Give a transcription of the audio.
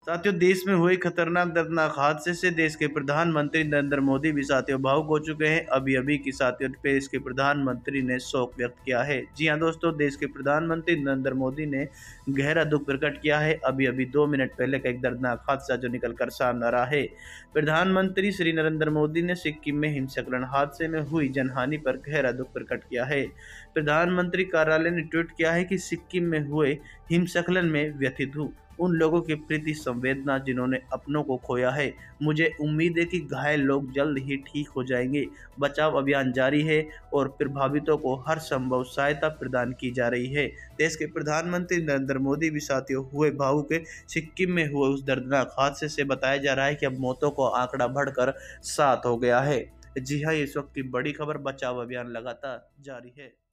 साथियों, देश में हुए खतरनाक दर्दनाक हादसे से देश के प्रधानमंत्री नरेंद्र मोदी भी साथियों भावुक हो चुके हैं। अभी अभी की साथियों देश के प्रधानमंत्री ने शोक व्यक्त किया है। जी हां दोस्तों, देश के प्रधानमंत्री नरेंद्र मोदी ने गहरा दुख प्रकट किया है। अभी अभी 2 मिनट पहले का एक दर्दनाक हादसा जो निकल कर सामने आ रहा है। प्रधानमंत्री श्री नरेंद्र मोदी ने सिक्किम में हिमस्खलन हादसे में हुई जनहानि पर गहरा दुख प्रकट किया है। प्रधानमंत्री कार्यालय ने ट्वीट किया है कि सिक्किम में हुए हिमस्खलन में व्यथित हूँ, उन लोगों के प्रति संवेदना जिन्होंने अपनों को खोया है। मुझे उम्मीद है कि घायल लोग जल्द ही ठीक हो जाएंगे। बचाव अभियान जारी है और प्रभावितों को हर संभव सहायता प्रदान की जा रही है। देश के प्रधानमंत्री नरेंद्र मोदी भी साथियों हुए भावुक। सिक्किम में हुए उस दर्दनाक हादसे से बताया जा रहा है कि अब मौतों को आंकड़ा बढ़कर 7 हो गया है। जी हाँ, इस वक्त की बड़ी खबर, बचाव अभियान लगातार जारी है।